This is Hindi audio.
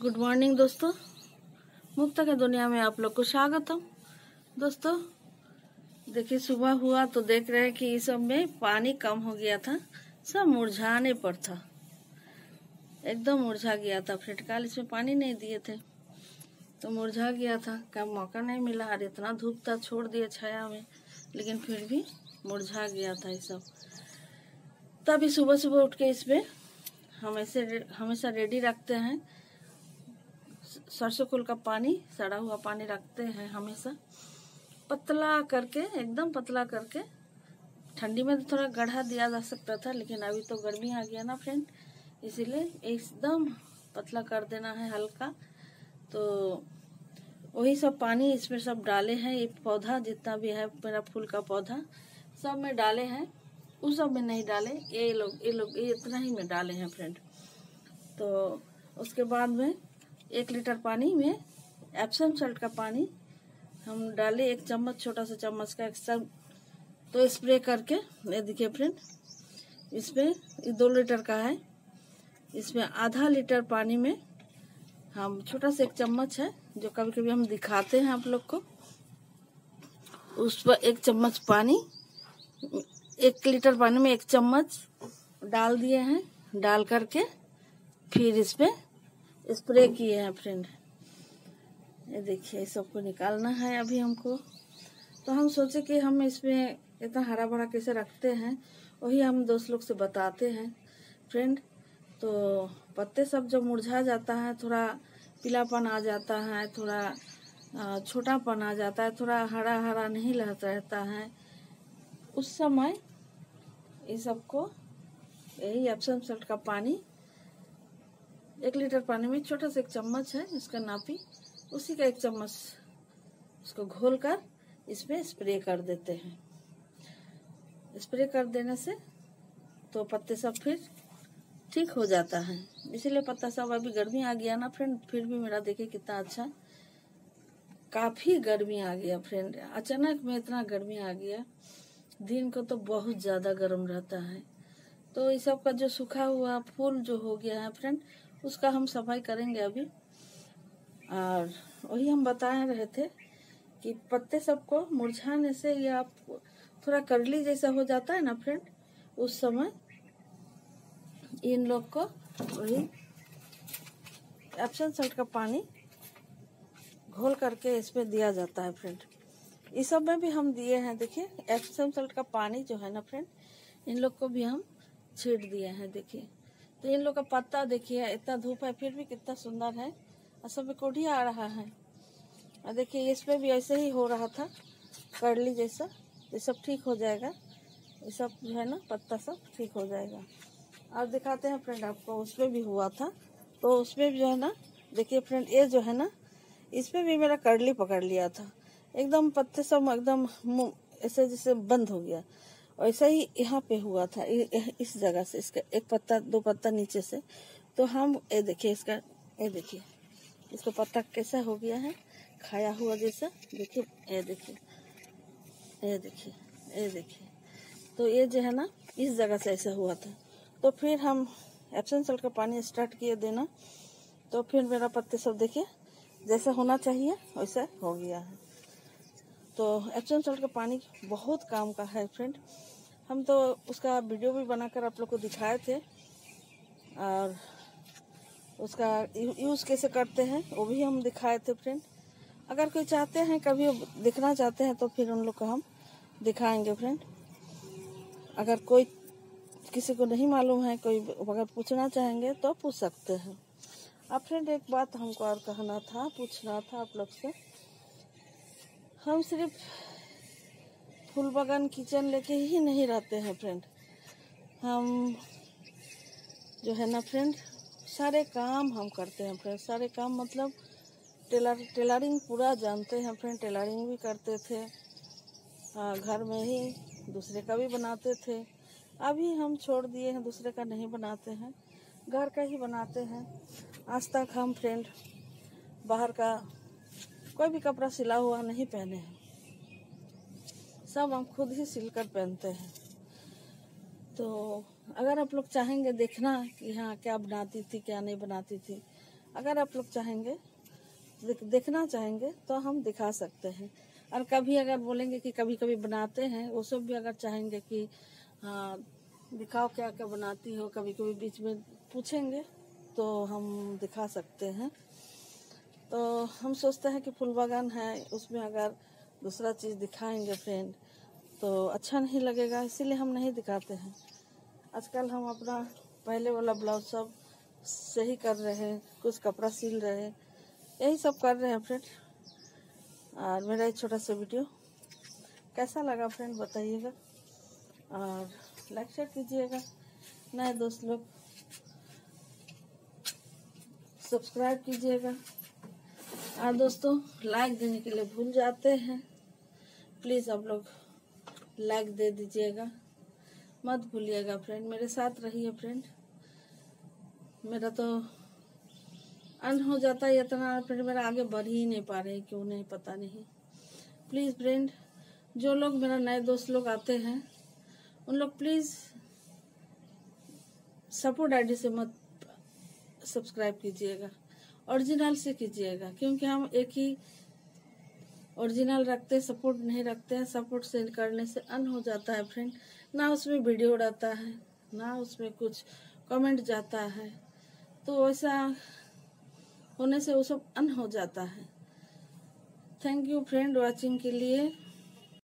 गुड मॉर्निंग दोस्तों, मुक्ता के दुनिया में आप लोग को स्वागतम। दोस्तों देखिए, सुबह हुआ तो देख रहे हैं कि इस सब में पानी कम हो गया था, सब मुरझाने पर था, एकदम मुरझा गया था। फ्रेंड कल इसमें पानी नहीं दिए थे तो मुरझा गया था, कम मौका नहीं मिला। और इतना धूप था, छोड़ दिए छाया में, लेकिन फिर भी मुरझा गया था ये सब। तभी सुबह सुबह उठ के इसमें हमेशा रेडी रखते हैं सरसों फूल का पानी, सड़ा हुआ पानी रखते हैं हमेशा, पतला करके, एकदम पतला करके। ठंडी में तो थोड़ा गढ़ा दिया जा सकता था, लेकिन अभी तो गर्मी आ गया ना फ्रेंड, इसीलिए एकदम पतला कर देना है हल्का। तो वही सब पानी इसमें सब डाले हैं। ये पौधा जितना भी है मेरा फूल का पौधा सब में डाले हैं, उस सब में नहीं डाले, ये लोग ये इतना ही में डाले हैं फ्रेंड। तो उसके बाद में 1 लीटर पानी में एप्सम सॉल्ट का पानी हम डाले, 1 चम्मच, छोटा सा चम्मच का सब। तो स्प्रे करके, ये देखिए फ्रेंड, इसमें 2 लीटर का है, इसमें आधा लीटर पानी में हम छोटा सा 1 चम्मच है, जो कभी कभी हम दिखाते हैं आप लोग को, उस पर 1 चम्मच पानी, 1 लीटर पानी में 1 चम्मच डाल दिए हैं। डाल करके फिर इस पे स्प्रे किए हैं फ्रेंड। ये देखिए, इस सबको निकालना है अभी हमको। तो हम सोचे कि हम इसमें इतना हरा भरा कैसे रखते हैं, वही हम दोस्त लोग से बताते हैं फ्रेंड। तो पत्ते सब जब मुरझा जाता है, थोड़ा पीलापन आ जाता है, थोड़ा छोटापन आ जाता है, थोड़ा हरा हरा नहीं रहता है, उस समय ये सबको यही एप्सम सॉल्ट का पानी 1 लीटर पानी में छोटा सा 1 चम्मच है, इसका नापी, उसी का 1 चम्मच उसको घोल कर इसमें स्प्रे कर देते हैं। स्प्रे कर देने से तो पत्ते सब फिर ठीक हो जाता है। इसीलिए पत्ता सब, अभी गर्मी आ गया ना फ्रेंड, फिर भी मेरा देखिए कितना अच्छा, काफी गर्मी आ गया फ्रेंड, अचानक में इतना गर्मी आ गया। दिन को तो बहुत ज्यादा गर्म रहता है। तो इस सब का जो सूखा हुआ फूल जो हो गया है फ्रेंड, उसका हम सफाई करेंगे अभी। और वही हम बता रहे थे कि पत्ते सबको मुरझाने से या थोड़ा करली जैसा हो जाता है ना फ्रेंड, उस समय इन लोग को वही एप्सम सॉल्ट का पानी घोल करके इसमें दिया जाता है फ्रेंड। इस सब में भी हम दिए हैं, देखिए एप्सम सॉल्ट का पानी जो है ना फ्रेंड, इन लोग को भी हम छीट दिए हैं। देखिए, तो इन लोग का पत्ता देखिए, इतना धूप है फिर भी कितना सुंदर है, और सब में कोढ़िया आ रहा है। और देखिए इसमें भी ऐसे ही हो रहा था, करली जैसा, ये सब ठीक हो जाएगा, ये सब जो है ना पत्ता सब ठीक हो जाएगा। और दिखाते हैं फ्रेंड आपको, उसमें भी हुआ था, तो उसमें भी जो है ना, देखिए फ्रेंड, ये जो है ना, इसमें भी मेरा करली पकड़ लिया था, एकदम पत्ते सब एकदम ऐसे जैसे बंद हो गया। ऐसा ही यहाँ पे हुआ था, इस जगह से, इसका 1 पत्ता 2 पत्ता नीचे से। तो हम ये देखिए इसका, ये देखिए इसका पत्ता कैसा हो गया है, खाया हुआ जैसा। देखिए ये देखिए, ये देखिए, ये देखिए, तो ये जो है ना, इस जगह से ऐसा हुआ था। तो फिर हम एप्सम सॉल्ट का पानी स्टार्ट किए देना, तो फिर मेरा पत्ते सब देखिए जैसा होना चाहिए वैसा हो गया है। तो एप्सम सॉल्ट का पानी बहुत काम का है फ्रेंड। हम तो उसका वीडियो भी बनाकर आप लोग को दिखाए थे, और उसका यूज़ कैसे करते हैं वो भी हम दिखाए थे फ्रेंड। अगर कोई चाहते हैं, कभी दिखना चाहते हैं, तो फिर उन लोग को हम दिखाएंगे फ्रेंड। अगर कोई किसी को नहीं मालूम है, कोई अगर पूछना चाहेंगे तो पूछ सकते हैं। अब फ्रेंड एक बात हमको और कहना था, पूछना था आप लोग से। हम सिर्फ फूल बागान किचन लेके ही नहीं रहते हैं फ्रेंड, हम जो है ना फ्रेंड, सारे काम हम करते हैं फ्रेंड। सारे काम मतलब टेलरिंग पूरा जानते हैं फ्रेंड, टेलरिंग भी करते थे, घर में ही दूसरे का भी बनाते थे। अभी हम छोड़ दिए हैं, दूसरे का नहीं बनाते हैं, घर का ही बनाते हैं। आज तक हम फ्रेंड बाहर का कोई भी कपड़ा सिला हुआ नहीं पहने हैं, सब हम खुद ही सिलकर पहनते हैं। तो अगर आप लोग चाहेंगे देखना कि हाँ क्या बनाती थी क्या नहीं बनाती थी, अगर आप लोग चाहेंगे, देखना चाहेंगे तो हम दिखा सकते हैं। और कभी अगर बोलेंगे कि कभी कभी बनाते हैं, वो सब भी अगर चाहेंगे कि हाँ दिखाओ क्या क्या बनाती हो, कभी कभी बीच में पूछेंगे तो हम दिखा सकते हैं। तो हम सोचते हैं कि फूल बागान है, उसमें अगर दूसरा चीज़ दिखाएंगे फ्रेंड तो अच्छा नहीं लगेगा, इसीलिए हम नहीं दिखाते हैं। आजकल हम अपना पहले वाला ब्लाउज सब सही कर रहे हैं, कुछ कपड़ा सिल रहे हैं, यही सब कर रहे हैं फ्रेंड। और मेरा एक छोटा सा वीडियो कैसा लगा फ्रेंड बताइएगा, और लाइक शेयर कीजिएगा। नए दोस्त लोग सब्सक्राइब कीजिएगा। और दोस्तों लाइक देने के लिए भूल जाते हैं, प्लीज़ आप लोग लाइक दे दीजिएगा, मत भूलिएगा फ्रेंड। मेरे साथ रहिए फ्रेंड। मेरा तो अन हो जाता है इतना फ्रेंड, मेरा आगे बढ़ ही नहीं पा रहे, क्यों नहीं पता नहीं। प्लीज़ फ्रेंड, जो लोग मेरा नए दोस्त लोग आते हैं उन लोग प्लीज़ सपोर्ट आईडी से मत सब्सक्राइब कीजिएगा, ओरिजिनल से कीजिएगा, क्योंकि हम एक ही ओरिजिनल रखते, सपोर्ट नहीं रखते हैं। सपोर्ट से करने से अन हो जाता है फ्रेंड, ना उसमें वीडियो उड़ाता है, ना उसमें कुछ कमेंट जाता है, तो ऐसा होने से वो सब अन हो जाता है। थैंक यू फ्रेंड वॉचिंग के लिए।